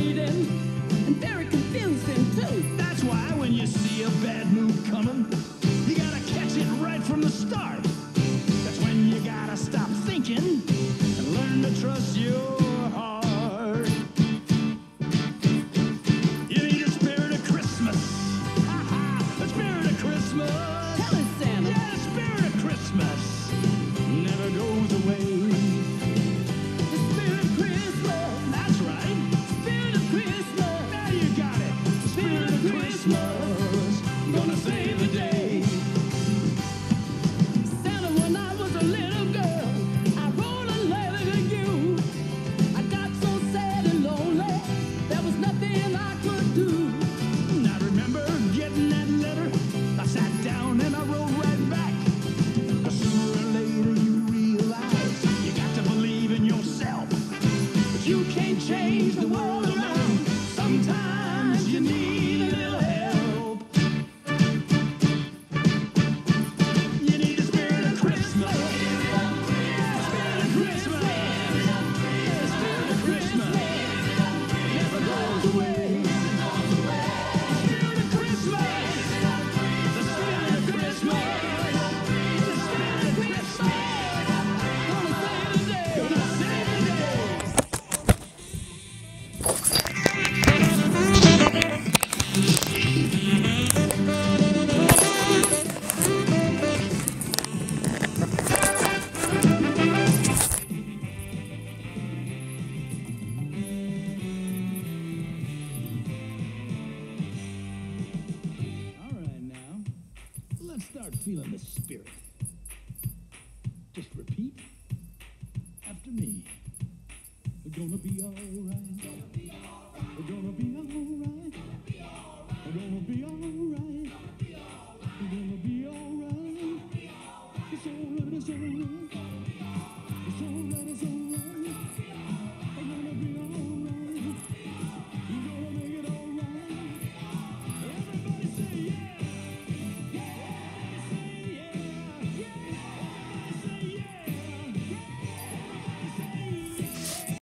frustrating and very confusing too. That's why when you see a bad mood coming, you gotta catch it right from the start. That's when you gotta stop thinking and learn to trust your heart. You need a spirit of Christmas. The spirit of Christmas. Tell us, Santa. Yeah, the spirit of Christmas never goes away. The spirit of Christmas. That's right. Spirit of Christmas. Now you got it. The spirit of Christmas gonna save the day. Santa, when I was a little girl, I wrote a letter to you. I got so sad and lonely, there was nothing I could do. I remember getting that letter. I sat down and I wrote right back. But sooner or later you realize you got to believe in yourself. But you can't change the world alone. Sometimes you need a little help. You need the spirit of Christmas. The spirit of Christmas. The spirit of Christmas never goes away. The spirit of Christmas. The spirit of Christmas. The spirit of Christmas. Gonna save the day. Gonna save the day. All right, now, let's start feeling the spirit. Just repeat after me. We're gonna be all right.